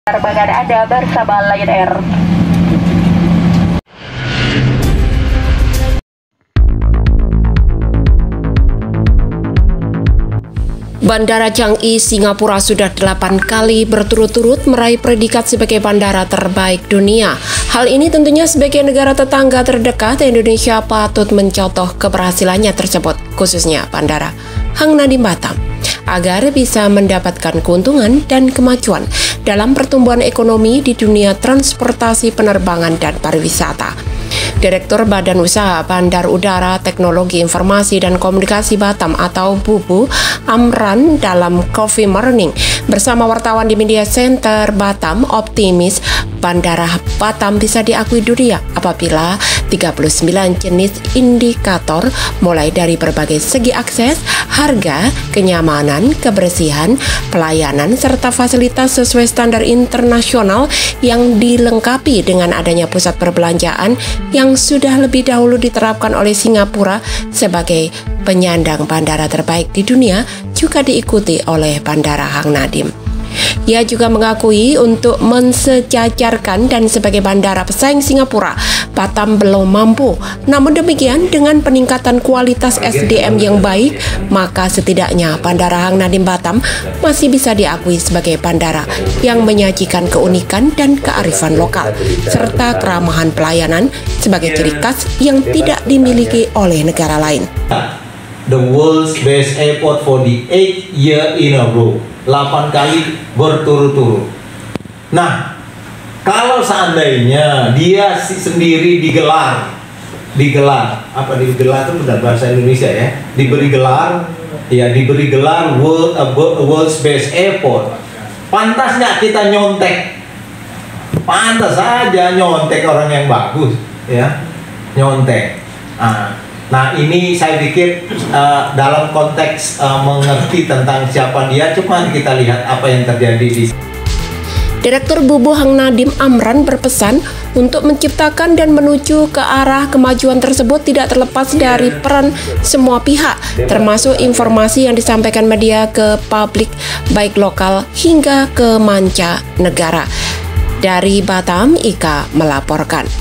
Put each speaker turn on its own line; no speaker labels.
Penerbangan Anda bersama Lion Air.
Bandara Changi, Singapura sudah 8 kali berturut-turut meraih predikat sebagai bandara terbaik dunia. Hal ini tentunya sebagai negara tetangga terdekat, Indonesia patut mencontoh keberhasilannya tersebut, khususnya Bandara Hang Nadiem Batam, agar bisa mendapatkan keuntungan dan kemajuan dalam pertumbuhan ekonomi di dunia transportasi, penerbangan, dan pariwisata. Direktur Badan Usaha Bandar Udara Teknologi Informasi dan Komunikasi Batam atau BUBU Amran dalam Coffee Morning bersama wartawan di Media Center Batam optimis Bandara Batam bisa diakui dunia apabila 39 jenis indikator mulai dari berbagai segi akses, harga, kenyamanan, kebersihan, pelayanan, serta fasilitas sesuai standar internasional yang dilengkapi dengan adanya pusat perbelanjaan yang sudah lebih dahulu diterapkan oleh Singapura sebagai penyandang bandara terbaik di dunia juga diikuti oleh Bandara Hang Nadiem. Ia juga mengakui untuk mensejajarkan dan sebagai bandara pesaing Singapura, Batam belum mampu. Namun demikian, dengan peningkatan kualitas SDM yang baik, maka setidaknya Bandara Hang Nadiem Batam masih bisa diakui sebagai bandara yang menyajikan keunikan dan kearifan lokal, serta keramahan pelayanan sebagai ciri khas yang tidak dimiliki oleh negara lain.
The world's best airport for the 8th year in a row. 8 kali berturut-turut. Nah, kalau seandainya dia sendiri digelar apa digelar itu benar bahasa Indonesia ya, diberi gelar world's best airport, pantas nggak kita nyontek? Pantas saja nyontek orang yang bagus ya, nyontek. Nah ini saya pikir dalam konteks mengerti tentang siapa dia, cuma kita lihat apa yang terjadi di sini.
Direktur BUBU Hang Nadiem Amran berpesan untuk menciptakan dan menuju ke arah kemajuan tersebut tidak terlepas dari peran semua pihak, termasuk informasi yang disampaikan media ke publik baik lokal hingga ke mancanegara. Dari Batam, Ika melaporkan.